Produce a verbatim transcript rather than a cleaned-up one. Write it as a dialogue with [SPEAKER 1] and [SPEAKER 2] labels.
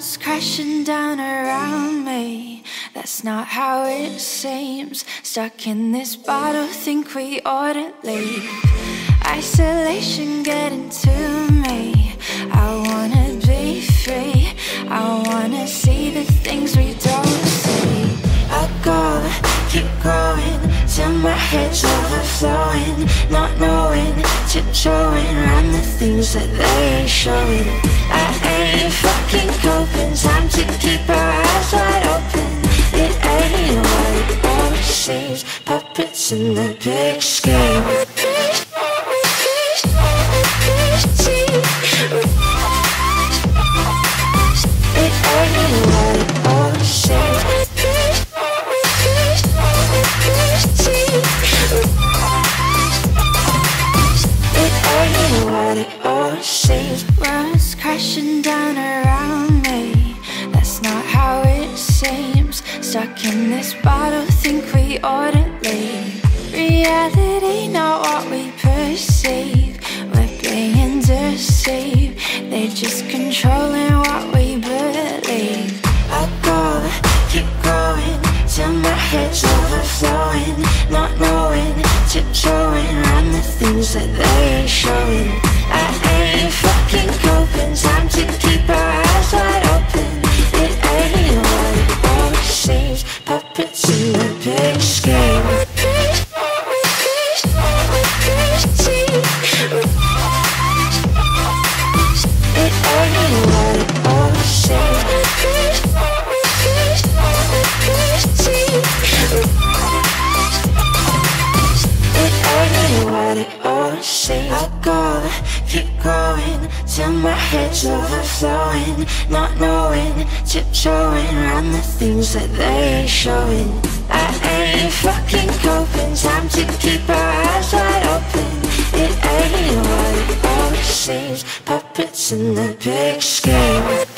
[SPEAKER 1] World's crashing down around me. That's not how it seems. Stuck in this bottle, think we ought to leave. Isolation getting to me. I wanna be free. I wanna see the things we don't see. I go, keep growing till my head's overflowing. Not knowing, tiptoeing around the things that they ain't showing. I ain't fucking coping, time to keep our eyes wide open. It ain't what it always seems. Puppets in the big scheme. It ain't what it always seems. It ain't what it always seems. World's crashing down around me. That's not how it seems. Stuck in this bottle, think we ought to leave. Reality, not what we perceive. We're being deceived. They're just controlling what we believe. I go, keep growing till my head's overflowing. Not knowing, tiptoeing around the things that they ain't showing. I ain't fucking coping, time to keep our eyes wide open. It ain't what it always seems. Puppets in the big scheme. It ain't what it always seems. It ain't what it always seems. I go, keep growing till my head's overflowing. Not knowing, tiptoeing around the things that they ain't showing. I ain't fucking coping, time to keep our eyes wide open. It ain't what it always seems. Puppets in the big scheme.